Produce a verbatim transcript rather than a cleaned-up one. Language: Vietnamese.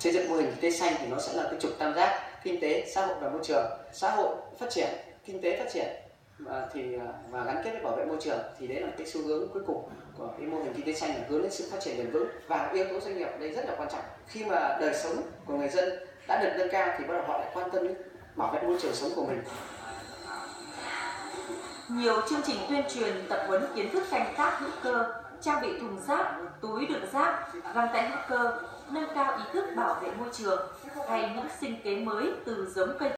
xây dựng mô hình kinh tế xanh thì nó sẽ là cái trục tam giác kinh tế, xã hội và môi trường. Xã hội phát triển, kinh tế phát triển và thì và gắn kết với bảo vệ môi trường thì đấy là cái xu hướng cuối cùng của cái mô hình kinh tế xanh, là hướng đến sự phát triển bền vững. Và yếu tố doanh nghiệp ở đây rất là quan trọng. Khi mà đời sống của người dân đã được nâng cao thì bắt đầu họ lại quan tâm đến bảo vệ môi trường sống của mình. Nhiều chương trình tuyên truyền tập huấn kiến thức canh tác hữu cơ, trang bị thùng rác, túi đựng rác, găng tay hữu cơ, nâng cao ý thức bảo vệ môi trường hay những sinh kế mới từ giống cây